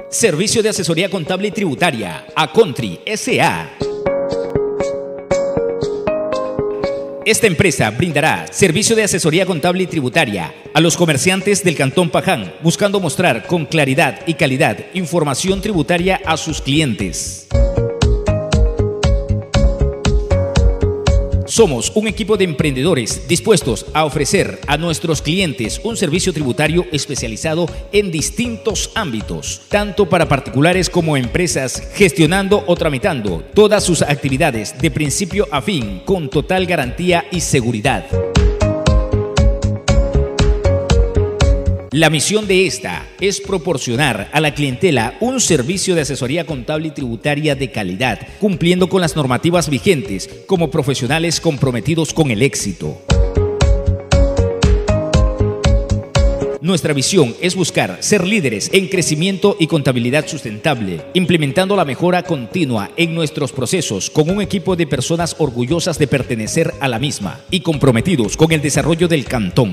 Servicio de asesoría contable y tributaria, Acontri S.A. Esta empresa brindará servicio de asesoría contable y tributaria a los comerciantes del Cantón Paján, buscando mostrar con claridad y calidad información tributaria a sus clientes. Somos un equipo de emprendedores dispuestos a ofrecer a nuestros clientes un servicio tributario especializado en distintos ámbitos, tanto para particulares como empresas, gestionando o tramitando todas sus actividades de principio a fin con total garantía y seguridad. La misión de esta es proporcionar a la clientela un servicio de asesoría contable y tributaria de calidad, cumpliendo con las normativas vigentes como profesionales comprometidos con el éxito. Nuestra visión es buscar ser líderes en crecimiento y contabilidad sustentable, implementando la mejora continua en nuestros procesos con un equipo de personas orgullosas de pertenecer a la misma y comprometidos con el desarrollo del cantón.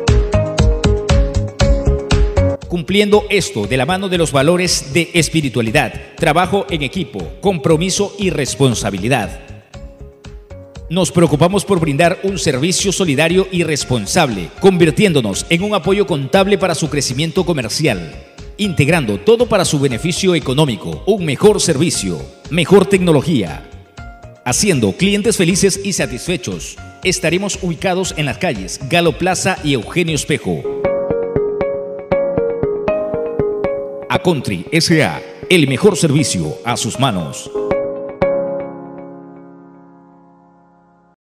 Cumpliendo esto de la mano de los valores de espiritualidad, trabajo en equipo, compromiso y responsabilidad. Nos preocupamos por brindar un servicio solidario y responsable, convirtiéndonos en un apoyo contable para su crecimiento comercial, integrando todo para su beneficio económico, un mejor servicio, mejor tecnología. Haciendo clientes felices y satisfechos. Estaremos ubicados en las calles Galo Plaza y Eugenio Espejo. Acontri S.A., el mejor servicio a sus manos.